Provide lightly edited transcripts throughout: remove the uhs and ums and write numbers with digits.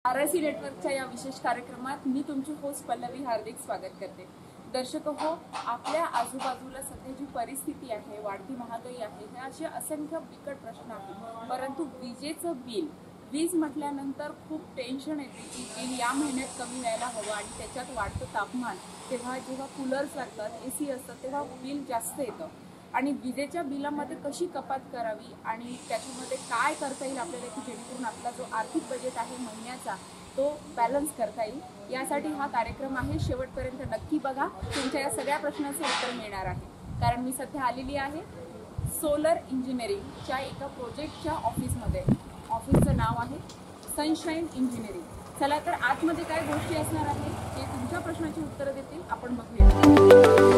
RIC नेटवर्कच्या या विशेष कार्यक्रमात मी तुमची होस्ट पल्लवी हार्दिक स्वागत करते। दर्शक हो, आपल्या आजूबाजूला सध्या जी परिस्थिती आहे, वाढती महागाई आहे, हे असे असंख्य बिकट प्रश्न आहेत। परंतु विजेचं बिल, वीज म्हटल्यानंतर खूप टेन्शन येते की बिल या महिन्यात कमी व्हायला हवं आणि त्याच्यात वाढतं तापमान, तेव्हा जेव्हा कूलर्स लागतात, AC असतात, तेव्हा बिल जास्त येतं आणि विजेच्या बिलामध्ये कशी कपात करावी आणि त्याच्यामध्ये काय करता येईल आपल्याला की जेणेकरून आपला जो आर्थिक बजेट आहे महिन्याचा तो बॅलन्स करता येईल, यासाठी हा कार्यक्रम आहे। शेवटपर्यंत नक्की बघा, तुमच्या या सगळ्या प्रश्नांचं उत्तर मिळणार आहे। कारण मी सध्या आलेली आहे सोलर इंजिनिअरिंगच्या एका प्रोजेक्टच्या ऑफिसमध्ये। ऑफिसचं नाव आहे सनशाईन इंजिनिअरिंग। चला तर आतमध्ये काय गोष्टी असणार आहे जे तुमच्या प्रश्नाची उत्तरं देतील आपण बघूया।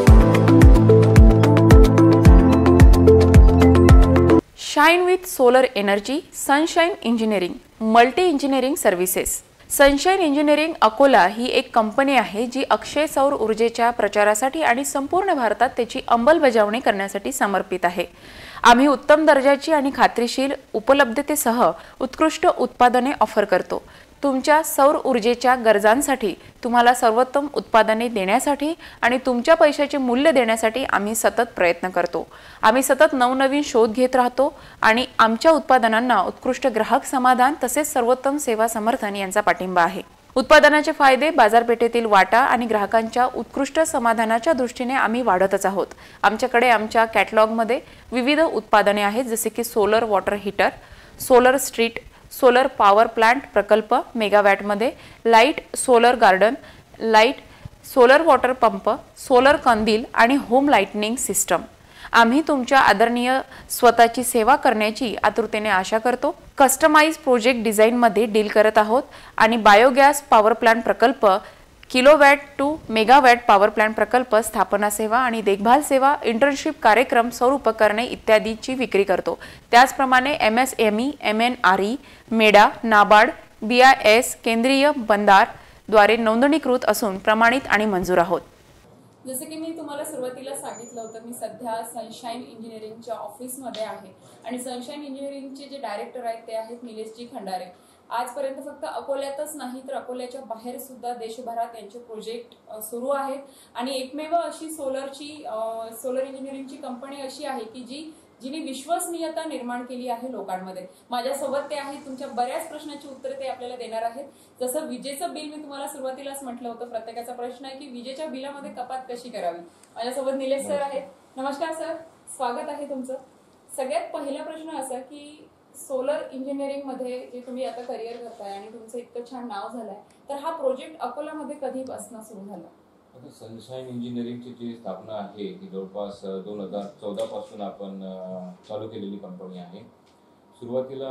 Shine with solar energy, sunshine engineering, multi engineering services. Sunshine engineering Akola ही एक कंपनी आहे जी अक्षय सौर ऊर्जेच्या प्रचारासाठी आणि संपूर्ण भारतात त्याची अंमलबजावणी करण्यासाठी समर्पित आहे। आम्ही उत्तम दर्जाची आणि खात्रीशीर उपलब्धतेसह उत्कृष्ट उत्पादने ऑफर करतो। तुमच्या सौर ऊर्जेच्या गरजांसाठी तुम्हाला सर्वोत्तम उत्पादने देण्यासाठी आणि तुमच्या पैशाचे मूल्य देण्यासाठी आम्ही सतत प्रयत्न करतो। आम्ही सतत नवनवीन शोध घेत राहतो आणि आमच्या उत्पादनांना उत्कृष्ट ग्राहक समाधान तसेच सर्वोत्तम सेवा समर्थन यांचा पाठिंबा आहे। उत्पादनाचे फायदे, बाजारपेठेतील वाटा आणि ग्राहकांच्या उत्कृष्ट समाधानाच्या दृष्टीने आम्ही वाढतच आहोत। आमच्याकडे आमच्या कॅटलॉगमध्ये विविध उत्पादने आहेत, जसे की solar water heater, solar street, solar power plant प्रकल्प मेगावॅटमध्ये, light solar garden, light solar water pump, solar कंदील आणि होम लाइटनिंग सिस्टम। आम्ही तुमच्या आदरणीय स्वतःची सेवा करण्याची आतुरतेने आशा करतो। कस्टमाइज प्रोजेक्ट डिझाईनमध्ये डील करत आहोत आणि बायोगॅस पॉवर प्लांट प्रकल्प, kilowatt to megawatt power plant प्रकल्प, स्थापना सेवा आणि देखभाल सेवा, इंटर्नशिप कार्यक्रम, सौर उपकरणे इत्यादीची विक्री करतो। त्याचप्रमाणे MSME, MNRE, मेडा, नाबार्ड, BIS, केंद्रीय बंदार द्वारे नोंदणीकृत असून प्रमाणित आणि मंजूर आहोत। जसे की मी तुम्हाला सुरुवातीला सांगितलं होतं, मी सध्या सनशाईन इंजिनिअरिंगच्या ऑफिसमध्ये आहे आणि सनशाईन इंजिनिअरिंगचे जे डायरेक्टर आहेत ते आहेत निलेशजी खंडारे। आजपर्यंत फक्त अकोल्यातच नाही तर अकोल्याच्या बाहेर सुद्धा देशभरात यांचे प्रोजेक्ट सुरू आहेत आणि एकमेव अशी सोलर इंजिनिअरिंगची कंपनी अशी आहे की जिने विश्वसनीयता निर्माण केली आहे लोकांमध्ये। माझ्यासोबत ते आहेत, तुमच्या बऱ्याच प्रश्नांची उत्तरे ते आपल्याला देणार आहेत। जसं विजेचं बिल मी तुम्हाला सुरुवातीलाच म्हटलं होतं, प्रत्येकाचा प्रश्न आहे की विजेच्या बिलामध्ये कपात कशी करावी। माझ्यासोबत निलेश सर आहेत। नमस्कार सर, स्वागत आहे तुमचं। सगळ्यात पहिला प्रश्न असा की सोलर इंजिनिअरिंग मध्ये जे तुम्ही आता करिअर करताय आणि तुमचं इतकं छान नाव झालंय, तर हा प्रोजेक्ट अकोलामध्ये कधीपासून सुरू झाला? आता सनशाईन इंजिनिअरिंगची जी स्थापना आहे ती जवळपास 2014 पासून आपण चालू केलेली कंपनी आहे। सुरुवातीला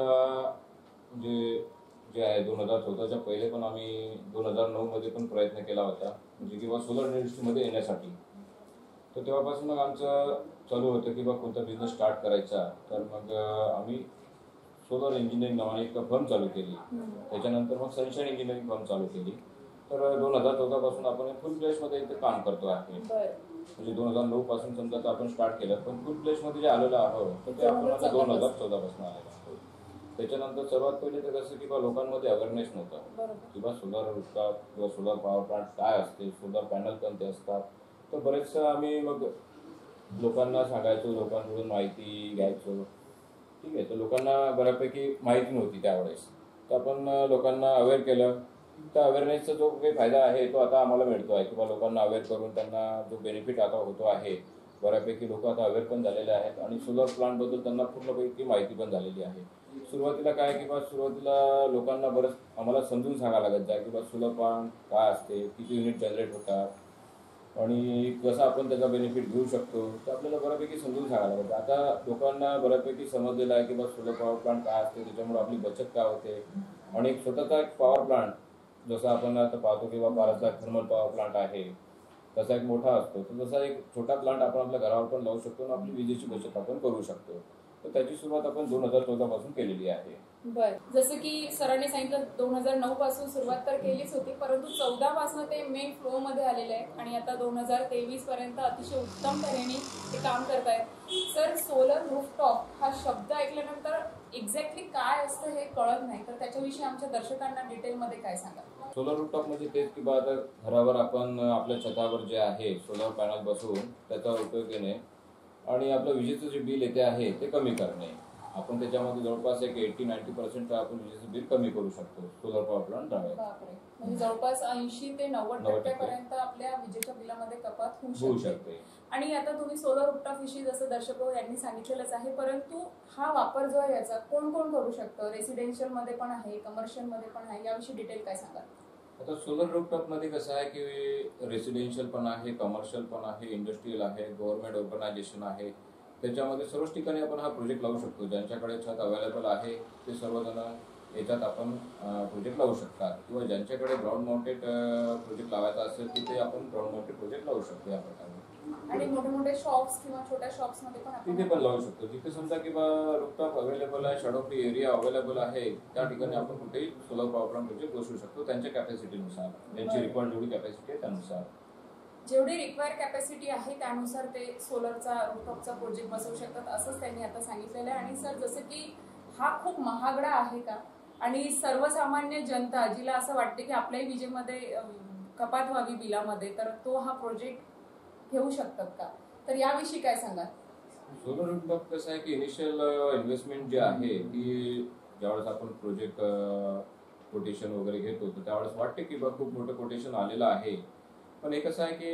जे आहे 2014च्या पहिले पण आम्ही 2009 मध्ये पण प्रयत्न केला होता, म्हणजे किंवा सोलर इंडस्ट्रीमध्ये येण्यासाठी। तर तेव्हापासून मग आमचं चालू होतं की बा कोणता बिझनेस स्टार्ट करायचा, तर मग आम्ही सोलर इंजिनिअरिंग नावाने एक फर्म चालू केली। त्याच्यानंतर मग सनशाईन इंजिनिअरिंग फर्म चालू केली। तर 2014 पासून आपण फुल फ्लेशमध्ये इथे काम करतो आहे। म्हणजे 2009 पासून समजा आपण स्टार्ट केलं, पण फुल फ्लेशमध्ये जे आलेलं आहोत तर ते आपण 2014 पासून आलेलं आहोत। त्याच्यानंतर सर्वात पहिले तर कसं की लोकांमध्ये अवेअरनेस नव्हतं किंवा सोलर रूफटॉप किंवा सोलर पॉवर प्लांट काय असते, सोलर पॅनल कोणते असतात। तर बरेचसं आम्ही मग लोकांना सांगायचो, लोकांकडून माहिती घ्यायचो। ठीक आहे, तर लोकांना बऱ्यापैकी माहिती नव्हती त्यावेळेस, तर आपण लोकांना अवेअर केलं। तर अवेअरनेसचा जो काही फायदा आहे तो आता आम्हाला मिळतो आहे किंवा लोकांना अवेअर करून त्यांना जो बेनिफिट आता होतो आहे, बऱ्यापैकी लोक आता अवेअर पण झालेले आहेत आणि सोलर प्लांटबद्दल त्यांना पूर्णपैकी माहिती पण झालेली आहे। सुरुवातीला काय की सुरुवातीला लोकांना बरंच आम्हाला समजून सांगायला लागत जाय की सोलर प्लांट काय असते, किती युनिट जनरेट होतात आणि कसं आपण त्याचा बेनिफिट घेऊ शकतो, तर आपल्याला बऱ्यापैकी समजून सांगायला लागतं। आता लोकांना बऱ्यापैकी समजलेलं आहे की सोलर पॉवर प्लांट काय असते, त्याच्यामुळे आपली बचत काय होते आणि एक स्वतःचा एक पॉवर प्लांट जसं आपण आता पाहतो किंवा भारतला थर्मल पॉवर प्लांट आहे तसा एक मोठा असतो, तर तसा एक छोटा प्लांट आपण आपल्या घरावर पण लावू शकतो आणि आपली विजेची बचत आपण करू शकतो। तर त्याची सुरुवात आपण 2014 पासून केलेली आहे. बर, जसं की सरांनी सांगितलं 2009 पासून सुरुवात तर केलीच होती, परंतु 14 पासून ते मेन फ्लो मध्ये आलेले आहे आणि आता 2023 पर्यंत अतिशय उत्तम तऱ्हेने ते काम करतायत. सर, सोलर रूफटॉप हा शब्द ऐकल्यानंतर एक्झॅक्टली काय असतं हे कळत नाही, तर त्याच्याविषयी आमच्या दर्शकांना डिटेलमध्ये काय सांगा. सोलर रूफटॉप म्हणजे तेच की आता घरावर आपण आपल्या छतावर जे आहे सोलर पॅनल बसवून त्याचा उपयोग केणे आणि आपलं विजेचं जे बिल येते आहे ते कमी करणे. आपण त्याच्यामध्ये जवळपास एक 80-90% आपण विजेचं बिल कमी करू शकतो सोलर पॉवर प्लांट लावल्यास. बापरे, म्हणजे जवळपास 80 ते 90% पर्यंत आपल्या विजेच्या बिलामध्ये कपात होऊ शकते. आणि आता तुम्ही सोलर रूफटॉप विषयी जसं दर्शक यांनी सांगितलेलंच आहे, परंतु हा वापर जो आहे याचा कोण कोण करू शकतं? रेसिडेन्शियल मध्ये पण आहे, कमर्शियल मध्ये पण आहे, याविषयी डिटेल काय सांगा. आता सोलर रूफटॉप मध्ये कसं आहे की रेसिडेन्शियल पण आहे, कमर्शियल पण आहे, इंडस्ट्रियल आहे, गव्हर्नमेंट ऑर्गनायझेशन आहे. त्याच्यामध्ये सर्वच ठिकाणी आपण हा प्रोजेक्ट लावू शकतो. ज्यांच्याकडे छत अवेलेबल आहे ते सर्वजण याच्यात आपण प्रोजेक्ट लावू शकतात किंवा ज्यांच्याकडे ग्राउंड माउंटेड प्रोजेक्ट लावायचा असेल तिथे आपण ग्राउंड माउंटेड प्रोजेक्ट लावू शकतो या प्रकारे. आणि मोठे मोठे शॉप्स किंवा छोट्या शॉप्स मध्ये पण तिथे पण लावू शकतो. जिथे समजा किंवा रूफटॉप अवेलेबल आहे, शॅडो फ्री एरिया अवेलेबल आहे, त्या ठिकाणी आपण कुठेही सोलर पॉवर प्लांट प्रोजेक्ट बसवू शकतो त्यांच्या कॅपॅसिटीनुसार. त्यांची रिक्वायर्ड जेवढी कॅपॅसिटी आहे त्यानुसार, जेवढी रिक्वायर कॅपॅसिटी आहे त्यानुसार ते सोलरचा रूफटॉपचा प्रोजेक्ट बसवू शकतात, असंच त्यांनी आता सांगितलेलं आहे. आणि सर, जसं की हा खूप महागडा आहे का, आणि सर्वसामान्य जनता जिला असं वाटते की आपल्याही विजेमध्ये कपात व्हावी बिलामध्ये, तर तो हा प्रोजेक्ट घेऊ शकतात का, तर याविषयी काय सांगा. सोलर रूफटॉप कसं आहे की इनिशियल इन्व्हेस्टमेंट जी आहे ती ज्यावेळेस आपण प्रोजेक्ट कोटेशन वगैरे घेतो तर त्यावेळेस वाटते की खूप मोठं कोटेशन आलेलं आहे. पण हे कसं आहे की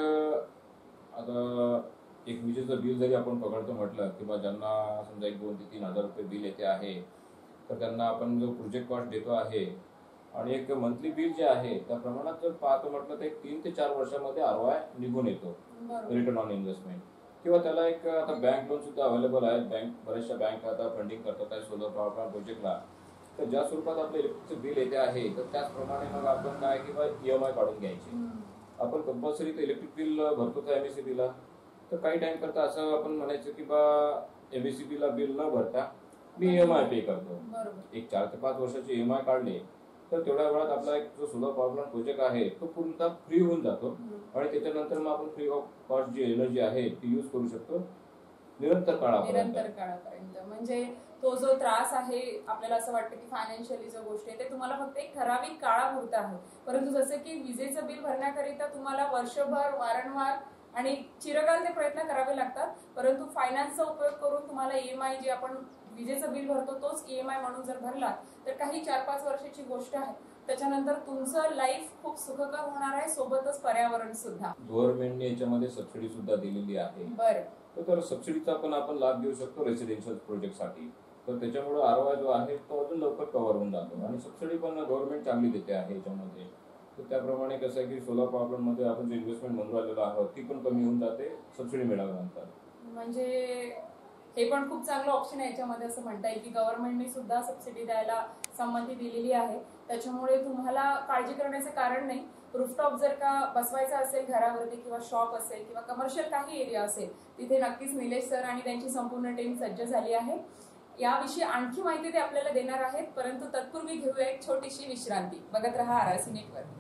आता एक विजेचं बिल जरी आपण पकडतो म्हटलं किंवा ज्यांना समजा 1, 2 ते 3 हजार रुपये बिल येते आहे, तर त्यांना आपण जो प्रोजेक्ट कॉस्ट देतो आहे आणि एक मंथली बिल जे आहे त्या प्रमाणात जर पाहतो म्हटलं तर एक 3 ते 4 वर्षामध्ये ROI निघून येतो, रिटर्न ऑन इन्व्हेस्टमेंट. किंवा त्याला एक आता बँक लोन सुद्धा अवेलेबल आहे. बऱ्याचशा बँक आता फंडिंग करतात आहे सोलर पॉवर प्लांट प्रोजेक्टला. तर ज्या स्वरूपात आपलं इलेक्ट्रिकचं बिल येते आहे तर त्याचप्रमाणे मग आपण काय किंवा EMI काढून घ्यायचे. आपण कंपल्सरी ते इलेक्ट्रिक बिल भरतो त्या MSEBला, तर काही टाइम करता असं आपण म्हणायचं की MSEBला बिल न भरता मी EMI पे करतो. एक 4 ते 5 वर्षाचे EMI काढले तर तेवढ्या वेळात आपला एक जो सोलर पॉवर प्लांट प्रोजेक्ट आहे तो पूर्णतः फ्री होऊन जातो आणि त्याच्यानंतर मग आपण फ्री ऑफ कॉस्ट जी एनर्जी आहे ती यूज करू शकतो निरंतर काळापर्यंत. म्हणजे तो जो त्रास आहे, आपल्याला असं वाटतं की फायनान्शियली जो गोष्टी आहे ते तुम्हाला फक्त एक ठराविक काळापुरता आहे, परंतु जसं की विजेचं बिल भरण्याकरिता तुम्हाला वर्षभर वारंवार आणि चिरकाल ते प्रयत्न करावे लागतात, परंतु फायनान्सचा उपयोग करून तुम्हाला EMI जे आपण विजेचं बिल भरतो तोच EMI म्हणून जर भरला तर काही 4-5 वर्षाची गोष्ट आहे. त्याच्यानंतर तुमचं लाईफ खूप सुखकर होणार आहे, सोबतच पर्यावरण सुद्धा. गव्हर्नमेंटने याच्यामध्ये सबसिडी सुद्धा दिलेली आहे. बरं, तर सबसिडीचा पण आपण लाभ घेऊ शकतो रेसिडेन्शियल प्रोजेक्टसाठी. तर त्याच्यामुळे ROI जो आहे तो अजून लवकर कव्हर होऊन जातो आणि सबसिडी पण गव्हर्नमेंट चांगली देते आहे याच्यामध्ये. तर त्याप्रमाणे कसं आहे की सोलर पॉवर प्लांट मध्ये आपण जे इन्व्हेस्टमेंट म्हणून राहिलेलो आहोत ती पण कमी होऊन जाते सबसिडी मिळाल्यानंतर. म्हणजे हे पण खूप चांगलं ऑप्शन आहे याच्यामध्ये, असं म्हणता येईल की गव्हर्नमेंटने सुद्धा सबसिडी द्यायला संमती दिलेली आहे, त्याच्यामुळे तुम्हाला काळजी करण्याचं कारण नाही. रूफटॉप जर का बसवायचा असेल घरावरती किंवा शॉप असेल किंवा कमर्शियल काही एरिया असेल तिथे नक्कीच निलेश सर आणि त्यांची संपूर्ण टीम सज्ज झाली आहे. याविषयी आणखी माहिती ते आपल्याला देणार आहेत, परंतु तत्पूर्वी घेऊया एक छोटीशी विश्रांती. बघत रहा RRC network.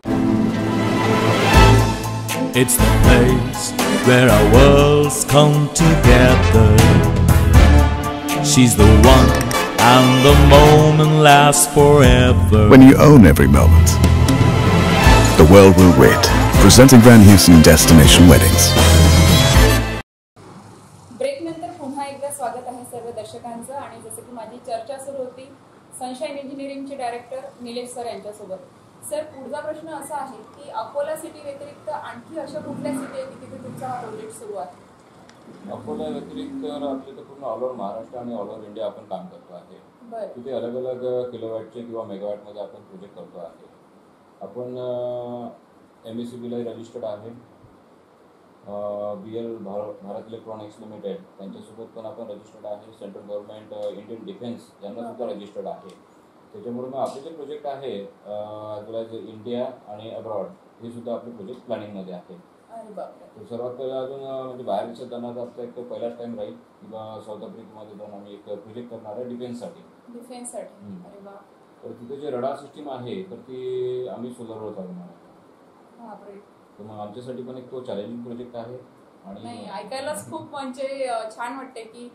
It's the place where our worlds come together. She's the one and the moment lasts forever. When you own every moment, the world will wait. Presenting Van Houston Destination Weddings. Break नंतर पुन्हा एकदा स्वागत आहे सर्व दर्शकांचं. आणि जसं की माझी चर्चा सुरू होती सनशाईन इंजिनिअरिंगचे डायरेक्टर निलेश सर यांच्यासोबत. सर, पुढचा प्रश्न असा आहे की अकोला सिटी व्यतिरिक्त आणखी अशा कुठल्या सिटी आहेत तिथे तुमचा हा प्रोजेक्ट सुरू आहे? अकोला व्यतिरिक्त आपले तर पूर्ण ऑल ओव्हर महाराष्ट्र आणि ऑल ओव्हर इंडिया आपण काम करतो आहे. तिथे अलग अलग किलोवॅटचे किंवा मेगावॅटमध्ये आपण प्रोजेक्ट करतो आहे. आपण MSEBला रजिस्टर्ड आहे. BL भारत इलेक्ट्रॉनिक्स लिमिटेड त्यांच्यासोबत पण आपण रजिस्टर्ड आहे. सेंट्रल गव्हर्नमेंट, इंडियन डिफेन्स यांना सुद्धा रजिस्टर्ड आहे. त्याच्यामुळे मग आपले जे प्रोजेक्ट आहे ॲज वेल एज इंडिया आणि अब्रॉड हे सुद्धा आपले प्रोजेक्ट प्लॅनिंगमध्ये आहे. अरे बापरे. तर सर्वात पहिला अजून म्हणजे बाहेर देशात जाण्याचा आमचा एक पहिलाच टाइम राहील किंवा साऊथ आफ्रिकेमध्ये जाऊन आम्ही एक प्रोजेक्ट करणार आहे डिफेन्ससाठी. डिफेन्ससाठी. अरे वा. तर तिथे जे रडार सिस्टीम आहे तर ती आम्ही सोलरवर चालवणार आहे. बापरे. तर मग आमच्यासाठी पण एक तो चॅलेंजिंग प्रोजेक्ट आहे. आणि नाही, ऐकायलाच खूप म्हणजे छान वाटते की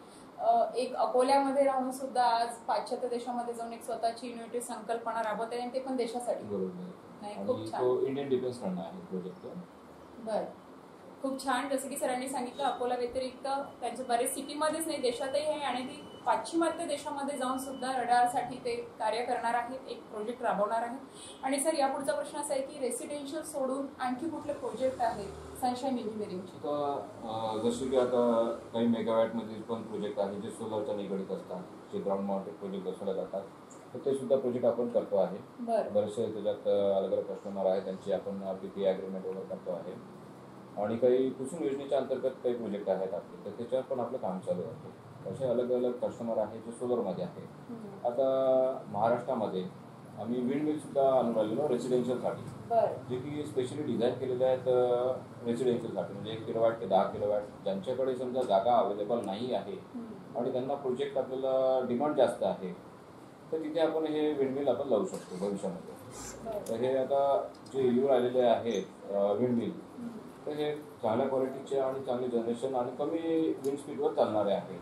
एक अकोल्यामध्ये राहून सुद्धा आज पाश्चात्य देशामध्ये जाऊन एक स्वतःची इनोव्हेटिव्ह संकल्पना राबवते आणि ते पण देशासाठी. बरोबर. नाही, खूप छान. तो इंडियन डिफेन्स कडनं आहे प्रोजेक्ट. बर, खूप छान. जसं की सरांनी सांगितलं, अकोला व्यतिरिक्त त्यांचे बरेच सिटीमध्येच नाही देशातही आहे आणि ती पाश्चिमात्य देशामध्ये जाऊन सुद्धा रडारसाठी ते कार्य करणार आहेत, एक प्रोजेक्ट राबवणार आहेत. आणि सर यापुढचा प्रश्न असा आहे की रेसिडेन्शियल सोडून आणखी कुठले प्रोजेक्ट आहेत सनशाईन इंजिनिअरिंगचे? आता जसे की आता काही मेगावॅटमध्ये पण प्रोजेक्ट आहे जे सोलरच्या निगडीत असतात, जे ग्राउंड माउंटेड प्रोजेक्ट बसवले जातात. तर ते सुद्धा प्रोजेक्ट आपण करतो आहे. बरेचसे त्याच्यात अलग अलग कस्टमर आहे, त्यांची आपण PPA ॲग्रीमेंट वगैरे करतो आहे. आणि काही कुसुम योजनेच्या अंतर्गत काही प्रोजेक्ट आहेत आपले, तर त्याच्यावर पण आपलं काम चालू आहे. असे अलग अलग कस्टमर आहेत जे सोलरमध्ये आहे. आता महाराष्ट्रामध्ये आम्ही विंड मिल सुद्धा आणून राहिलेलो रेसिडेन्शियलसाठी, जे की स्पेशली डिझाईन केलेले आहेत रेसिडेन्शियलसाठी. म्हणजे 1 किलोवॅट ते 10 किलोवॅट ज्यांच्याकडे समजा जागा अवेलेबल नाही आहे आणि त्यांना प्रोजेक्ट आपल्याला डिमांड जास्त आहे, तर तिथे आपण हे विंड मिल आपण लावू शकतो भविष्यामध्ये. तर हे आता जे येऊ राहिलेले आहेत विंड मिल, तर हे चांगल्या क्वालिटीचे आणि चांगले जनरेशन आणि कमी विंड स्पीडवर चालणारे आहे.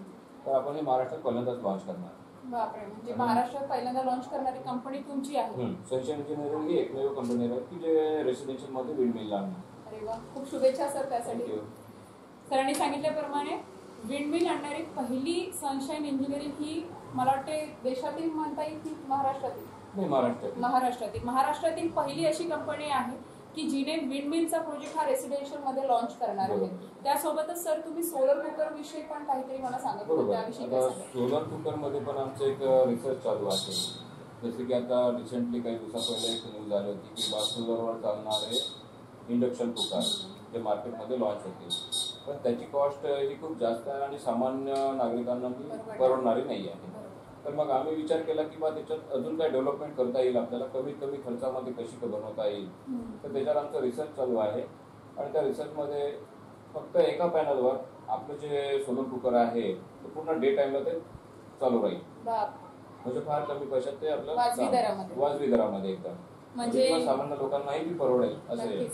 तर आपण हे महाराष्ट्रात पहिल्यांदाच लॉन्च करणार. बापरे, म्हणजे महाराष्ट्रात पहिल्यांदा लॉन्च करणारी कंपनी तुमची आहे? सनशाईन इंजिनिअरिंग ही एकमेव कंपनी आहे की जे रेसिडेन्शियलमध्ये विंड मिल आणणार. अरे वा, खूप शुभेच्छा सर त्यासाठी. सरांनी सांगितल्याप्रमाणे विंड मिल आणणारी पहिली सनशाईन इंजिनिअरिंग ही मला वाटते देशातील म्हणता येईल की महाराष्ट्रातील? महाराष्ट्रातील पहिली अशी कंपनी आहे की जिने विंड मिलचा प्रोजेक्ट हा रेसिडेन्शियल मध्ये लॉन्च करणार आहे. त्यासोबतच सर तुम्ही सोलर कुकर विषयी पण काहीतरी मला सांगत होते, त्याविषयी काय सांगा? सोलर कुकर मध्ये पण आमचं एक रिसर्च चालू आहे. जसे की आता रिसेंटली काही दिवसापहिले एक न्यूज झाली होती की सोलरवर चालणारे इंडक्शन कुकर जे मार्केटमध्ये लॉन्च होते, पण त्याची कॉस्ट ही खूप जास्त आहे आणि सामान्य नागरिकांना परवडणारी नाही आहे. तर मग आम्ही विचार केला की बा त्याच्यात अजून काय डेव्हलपमेंट करता येईल, आपल्याला कमीत कमी खर्चामध्ये कशी बनवता येईल. तर त्याच्यावर आमचा रिसर्च चालू आहे आणि त्या रिसर्चमध्ये फक्त एका पॅनलवर आपलं जे सोलर कुकर आहे ते पूर्ण डे टाइमला ते चालू राहील. म्हणजे फार कमी पैशात ते आपलं वाजवी दरामध्ये एकदम म्हणजे सामान्य लोकांनाही ती परवडेल असे.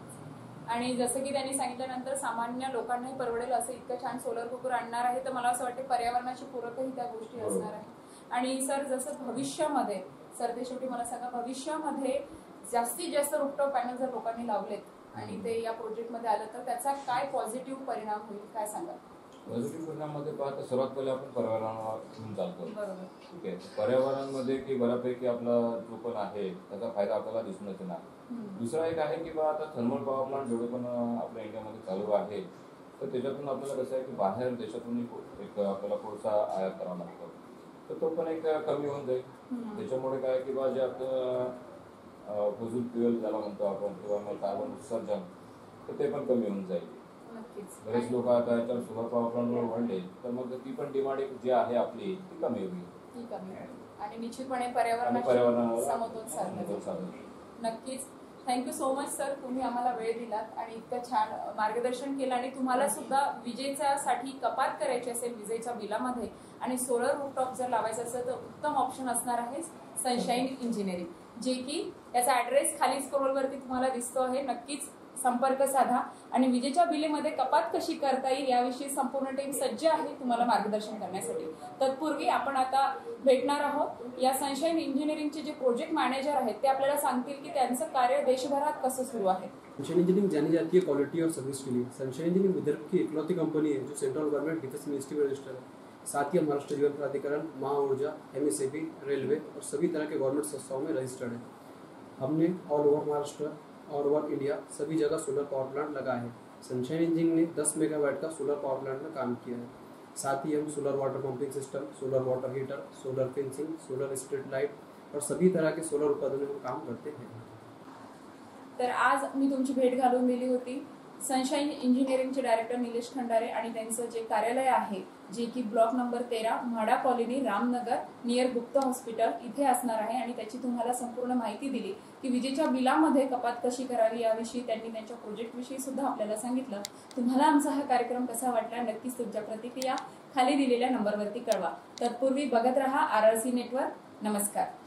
आणि जसं की त्यांनी सांगितल्यानंतर सामान्य लोकांनाही परवडेल असं इतकं छान सोलर कुकर आणणार आहे, तर मला असं वाटतं पर्यावरणाची पूरकही त्या गोष्टी असणार आहे. आणि सर जसं भविष्यामध्ये, सर ते शेवटी मला सांगा, भविष्यामध्ये जास्तीत जास्त रूफटॉप पॅनल जर लोकांनी लावलेत आणि ते या प्रोजेक्टमध्ये आलं तर त्याचा काय पॉझिटिव्ह परिणाम होईल, काय सांगा? पॉझिटिव्ह परिणाममध्ये पाहता सर्वात पहिले आपण पर्यावरणावर घेऊन चालतो. ठीक आहे, पर्यावरणामध्ये की बऱ्यापैकी आपला जो पण आहे त्याचा फायदा आपल्याला दिसूनच येणार. दुसरा एक आहे की बा आता थर्मल पॉवर प्लांट जेवढे पण आपल्या इंडियामध्ये चालू आहे, तर त्याच्यातून आपल्याला कसं आहे की बाहेर देशातून एक आपल्याला कोळसा आयात करावा लागतो, तर तो पण एक कमी होऊन जाईल. त्याच्यामुळे काय की बा जे आपलं फॉसिल फ्युएल ज्याला म्हणतो आपण किंवा मग कार्बन उत्सर्जन, तर ते पण कमी होऊन जाईल. बरेच लोक आता याच्यावर सोलर पॉवर प्लांटवर वळले तर मग ती पण डिमांड जी आहे आपली ती कमी होईल आणि निश्चितपणे पर्यावरणावर समतोल साधेल. नक्कीच. थँक्यू सो मच सर, तुम्ही आम्हाला वेळ दिलात आणि इतकं छान मार्गदर्शन केलं. आणि तुम्हाला सुद्धा विजेच्यासाठी कपात करायची असेल विजेच्या बिलामध्ये आणि सोलर रूफटॉप जर लावायचं असेल तर उत्तम ऑप्शन असणार आहे सनशाईन इंजिनिअरिंग, जे की याचा ऍड्रेस खाली स्क्रोलवरती तुम्हाला दिसतो आहे. नक्कीच संपर्क साधा आणि विजेच्या बिलेमध्ये कपात कशी करता येईल याविषयी संपूर्ण टीम सज्ज आहे तुम्हाला मार्गदर्शन करण्यासाठी. तत्पूर्वी आपण आता भेटणार आहोत या सनशाईन इंजिनिअरिंगचे जे प्रोजेक्ट मॅनेजर आहेत, ते आपल्याला सांगतील की त्यांचं कार्य देशभरात कसं सुरू आहे. सनशाईन इंजीनियरिंग जानी जाती है क्वालिटी और सर्विस के लिए. सनशाईन इंजीनियरिंग विदर्भ की इकलौती कंपनी है जो सेंट्रल गवर्नमेंट डिफेंस मिनिस्ट्री में रजिस्टर्ड है. साथ ही महाराष्ट्र जीवन प्राधिकरण, महाऊर्जा, MSAB, रेलवे और सभी तरह के गवर्नमेंट संस्थाओं में रजिस्टर्ड है. हमने ऑल ओवर महाराष्ट्र और ओवर इंडिया सभी जगह सोलर पावर प्लांट लगाए हैं. सनशाईन इंजीनियरिंग ने 10 मेगावाट का सोलर पावर प्लांट में काम किया है. साथ ही हम solar water pumping system, solar water heater, solar fencing, solar street light और सभी तरह के सोलर उत्पादनों में काम करते हैं. तर आज मी तुमची भेट घालून दिली होती सनशाईन इंजिनिअरिंगचे डायरेक्टर निलेश खंडारे आणि त्यांचं जे कार्यालय आहे जे की block number 13 MHADA colony Ramnagar near Gupta hospital इथे असणार आहे आणि त्याची तुम्हाला संपूर्ण माहिती दिली की विजेच्या बिलामध्ये कपात कशी करावी याविषयी त्यांनी त्यांच्या प्रोजेक्टविषयी सुद्धा आपल्याला सांगितलं. तुम्हाला आमचा हा कार्यक्रम कसा वाटला नक्कीच तुमच्या प्रतिक्रिया खाली दिलेल्या नंबरवरती कळवा. तत्पूर्वी बघत रहा RRC नेटवर्क. नमस्कार.